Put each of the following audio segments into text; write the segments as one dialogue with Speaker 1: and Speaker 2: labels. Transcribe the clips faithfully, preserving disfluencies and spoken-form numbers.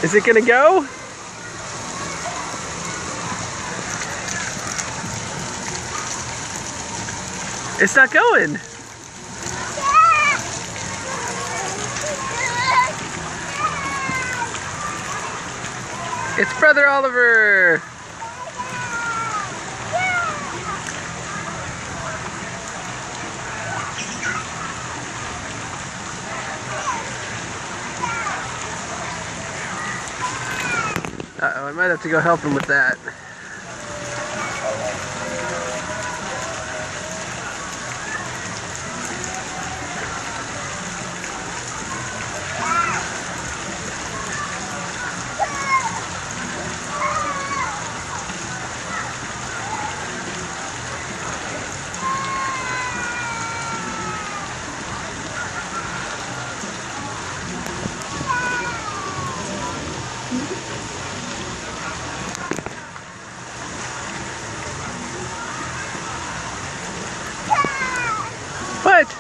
Speaker 1: Is it gonna go? It's not going. It's Brother Oliver. Uh-oh, I might have to go help him with that. What?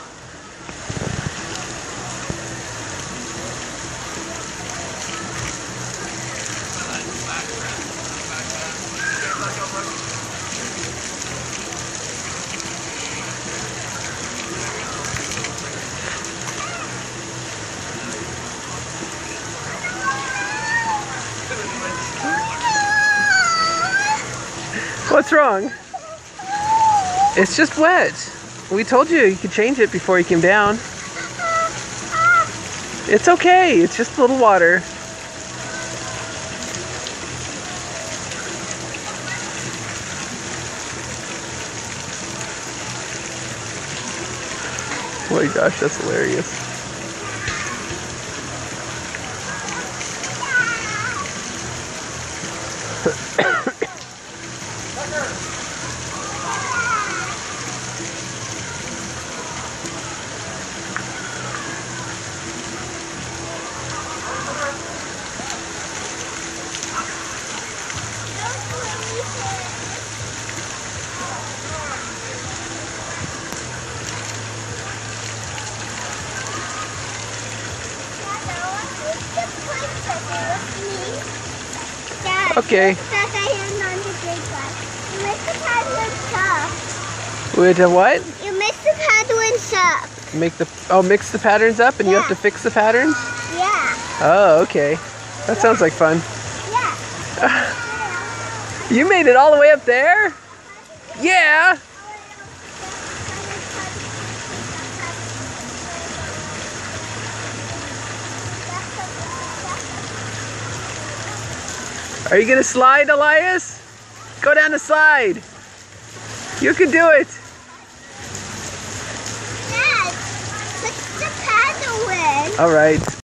Speaker 1: What's wrong? It's just wet. We told you you could change it before you came down. It's okay. It's just a little water. Oh my gosh, that's hilarious. Okay. With a what?
Speaker 2: You mix the patterns up.
Speaker 1: Make the oh mix the patterns up and yeah. You have to fix the patterns?
Speaker 2: Yeah.
Speaker 1: Oh, okay. That sounds like fun.
Speaker 2: Yeah.
Speaker 1: You made it all the way up there? Yeah. Are you gonna slide, Elias? Go down the slide. You can do it.
Speaker 2: Dad, put the paddle in.
Speaker 1: All right.